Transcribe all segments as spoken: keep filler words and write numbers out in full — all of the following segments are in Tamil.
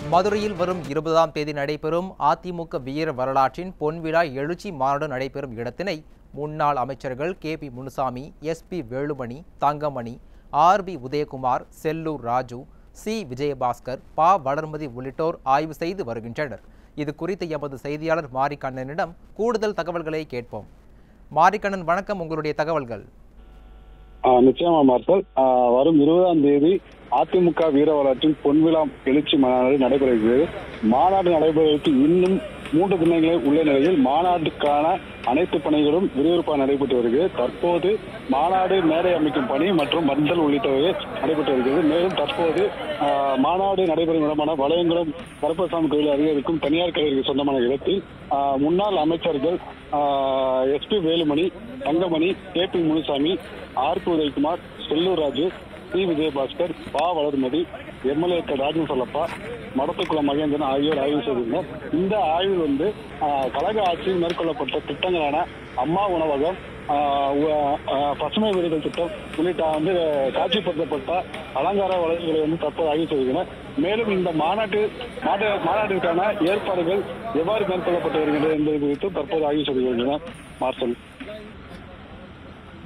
மதுரையில் வரும் இருபதாம் தேதி நடைபெறும் அதிமுக வீர வரலாற்றின் பொன்விழா எழுச்சி மாநாடு நடைபெறும் இடத்தினை முன்னாள் அமைச்சர்கள் K P Munusamy, S P Velumani, Thangamani, R B Udhayakumar, Sellur Raju, C Vijayabaskar, Pa Valarmathi உள்ளிட்டோர் ஆய்வு செய்து வருகின்றனர். இது குறித்து எமது செய்தியாளர் மாரிக்கண்ணனிடம் கூடுதல் தகவல்களை கேட்போம். மாரிக்கண்ணன், வணக்கம். உங்களுடைய தகவல்கள். நிச்சயமா மார்சல், வரும் இருபதாம் தேதி அதிமுக வீர வரலாற்றின் பொன்விழா எழுச்சி மாநாடு நடைபெறுகிறது. மாநாடு நடைபெறுவதற்கு இன்னும் மூன்று தினங்களே உள்ள நிலையில் மாநாட்டுக்கான அனைத்து பணிகளும் விறுவிறுப்பாக நடைபெற்று வருகிறது. தற்போது மாநாடு மேடை அமைக்கும் பணி மற்றும் மஞ்சள் உள்ளிட்டவை நடைபெற்று வருகிறது. மேலும் தற்போது மாநாடு நடைபெறும் இடமான வளையங்குளம் கருப்பசாமி கோயில் அருகே இருக்கும் தனியார் கல்லூரிக்கு சொந்தமான இடத்தில் முன்னாள் அமைச்சர்கள் S P Velumani, Thangamani, K P Munusamy, R B Udhayakumar, Sellur Raju, C Vijayabaskar, Pa Valarmathi, எம்எல்ஏக்கள் ராஜன் சொல்லப்பா, மடத்துக்குளம் மகேந்திரன் ஆகியோர் ஆய்வு செய்திருந்தனர். இந்த ஆய்வில் வந்து கழக ஆட்சியில் மேற்கொள்ளப்பட்ட திட்டங்களான அம்மா உணவகம், பசுமை விருதுகள் திட்டம் உள்ளிட்ட வந்து காட்சிப்படுத்தப்பட்ட அலங்கார வளர்ச்சிகளை வந்து தற்போது ஆய்வு செய்கின்றனர். மேலும் இந்த மாநாட்டு மாநாட்டிற்கான ஏற்பாடுகள் எவ்வாறு மேற்கொள்ளப்பட்டு வருகின்றன என்பது குறித்து தற்போது ஆய்வு செய்து வருகின்றனர். மார்சல்,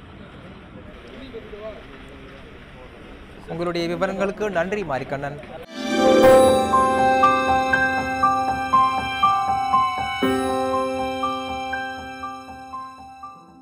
உங்களுடைய விவரங்களுக்கு நன்றி மாரிக்கண்ணன்.